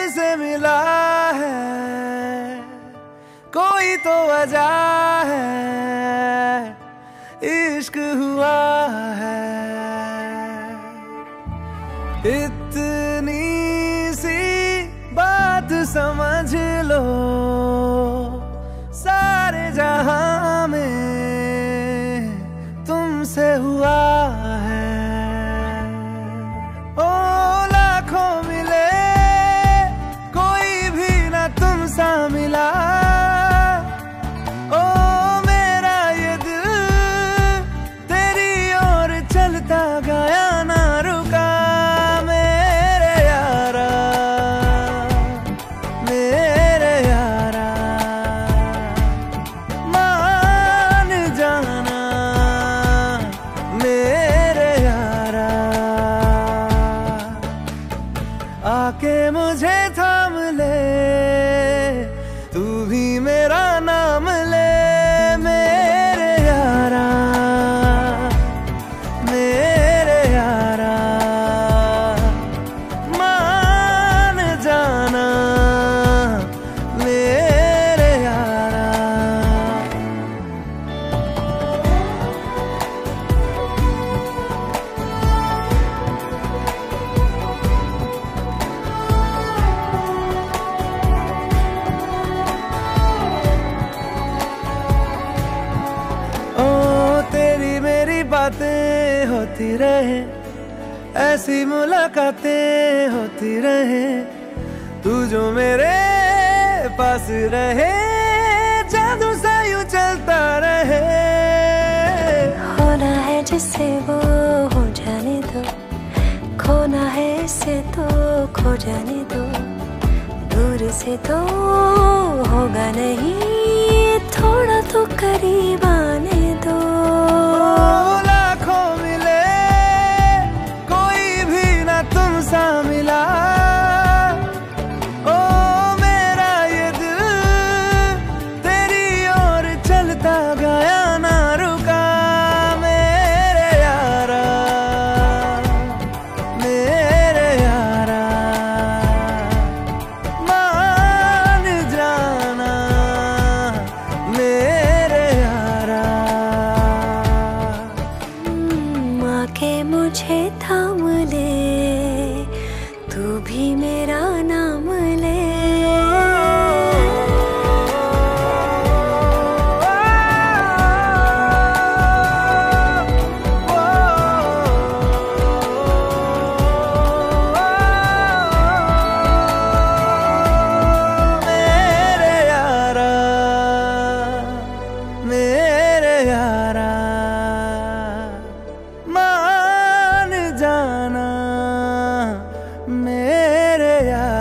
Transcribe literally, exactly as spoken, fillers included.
तुमसे मिला है, कोई तो वजह है, इश्क हुआ है। इतनी सी बात समझ लो, सारे जहां में तुमसे हुआ है। ओ लाखों मिले, कोई भी ना तुम सा मिला। ओ मेरा ये दिल तेरी ओर चलता गया, ना रुका। मेरे यारा, मेरे यारा, मान जाना मेरे यारा। आके मुझे थाम ले, तू भी मेरा नाम ले। मेरे यारा, मेरे यारा, मान जाना मेरे यारा। बातें होती रहे, ऐसी मुलाकातें होती रहे, तू जो मेरे पास रहे, जादू सा यूं चलता रहे। होना है जिससे वो हो जाने दो, खोना है इससे तो खो जाने दो। दूर से तो होगा नहीं, थोड़ा तो करीब आने दो। लाखों मिले, कोई भी ना तुम सा मिला। ओ मेरा ये दिल तेरी ओर चलता गया, ना रुका। मेरे यारा, मेरे यारा, मान जाना मेरे यारा। आके मुझे थाम ले, तू भी मेरा नाम ले। मेरे यारा, मेरे यारा, मान जाना मेरे यारा।